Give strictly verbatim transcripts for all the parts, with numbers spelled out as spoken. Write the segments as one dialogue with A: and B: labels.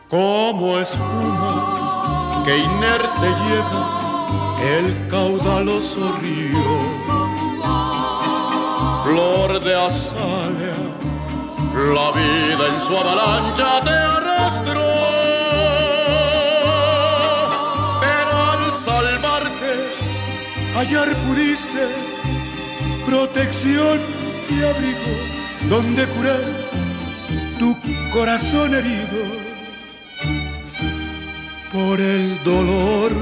A: como espuma que inerte lleva el caudaloso río. Flor de azalea, la vida en su avalancha te arrastró, pero al salvarte hallar pudiste protección y abrigo donde curar tu corazón herido por el dolor.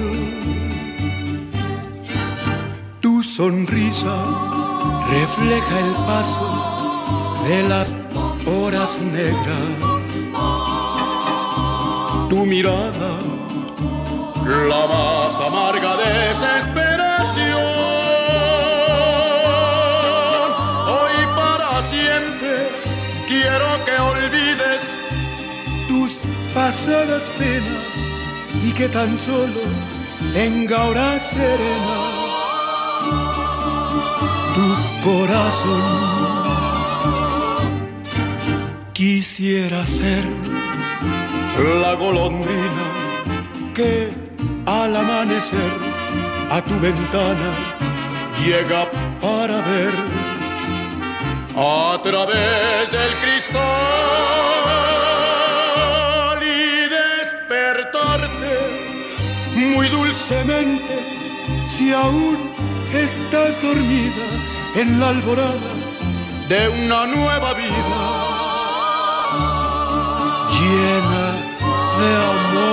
A: Tu sonrisa refleja el paso de las horas negras. Tu mirada, la más amarga desesperación. Hoy para siempre quiero que olvides tus pasadas penas y que tan solo tenga horas serenas tu corazón. Quisiera ser la golondrina que al amanecer a tu ventana llega para ver a través del cristal y despertarte muy dulcemente si aún estás dormida en la alborada de una nueva vida llena de amor.